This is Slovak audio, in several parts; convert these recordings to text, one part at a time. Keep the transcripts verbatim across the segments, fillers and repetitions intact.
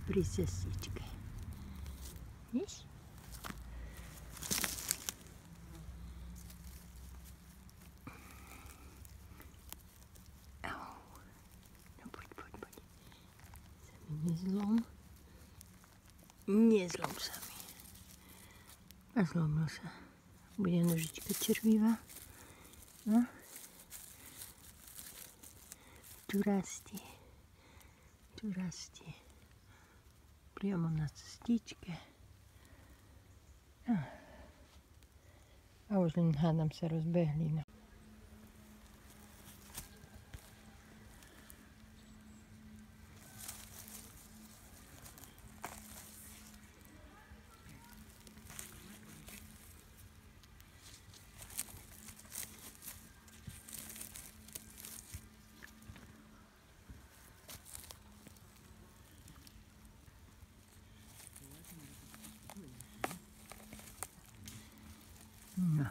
pri cestičke. Víš? No poď, poď, poď. Sa mi nezlom. Nezlom sa mi. A zlomil sa. Bude nožička červivá. No. Tu rastie. Tu rastie. Priamo na cestičke. No. A už len hádam sa rozbehli. No. No.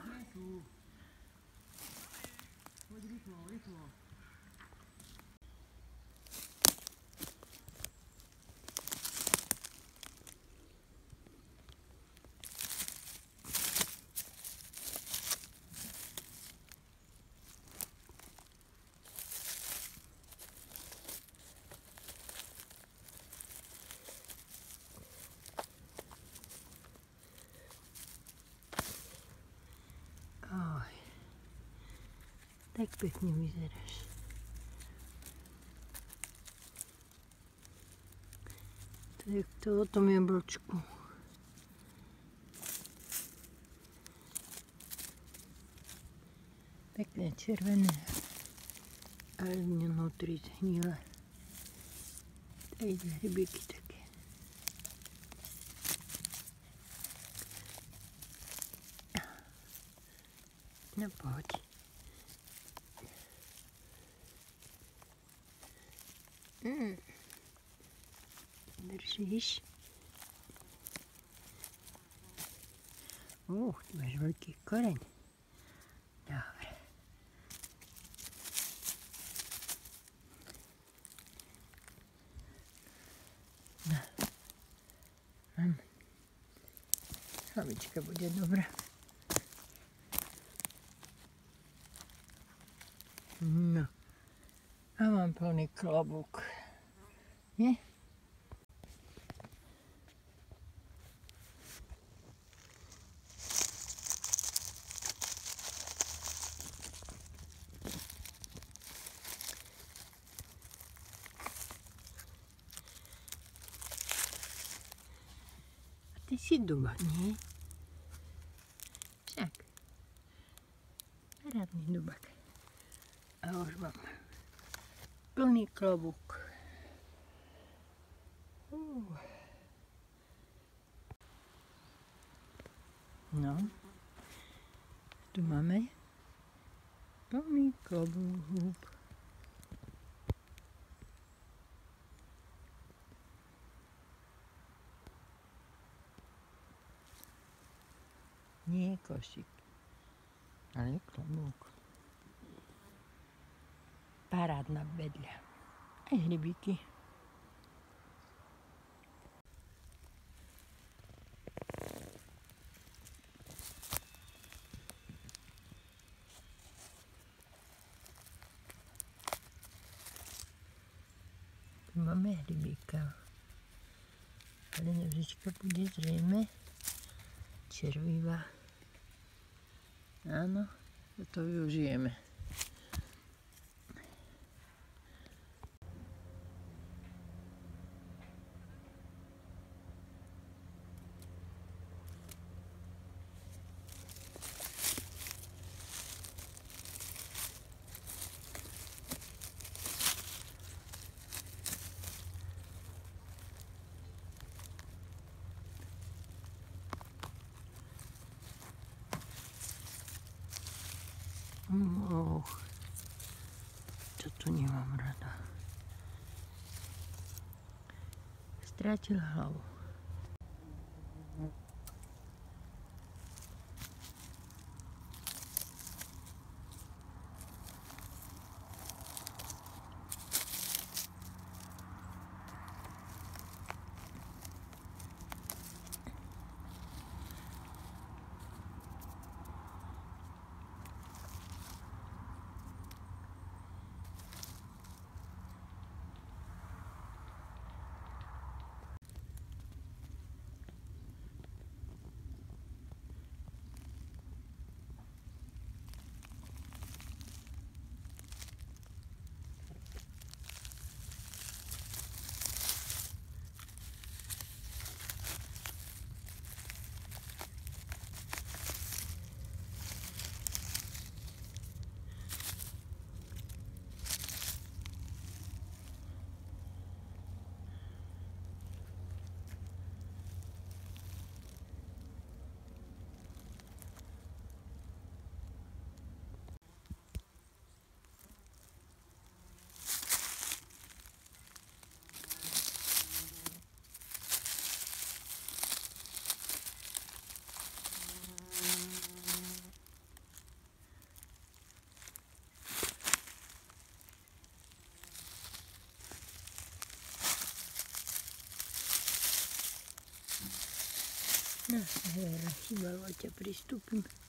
Tak pekne vyzeráš. To je to o tom jablčku. Pekné červené. Ale vnútri zhnilé. Tady hrybiky také. No poď. Mm. Držíš? Uh, ty máš veľký koreň. Dobre. No. Mám. Hlavička bude dobrá. No. A mám plný klobúk. Nie? A ty si doma, nie? Však. Parádny dubak. A už mám plný klobúk. Uh. No, tu máme plný klobúk. Nie košík, ale klobúk. Parádna bedľa. Aj hrybíky. Tu máme hrybíka. Ale nožička bude zrejme červivá. Áno, to využijeme. Oh, toto nemám rada. Strátil hlavu. Hej, chýbalo ťa, pristúpim.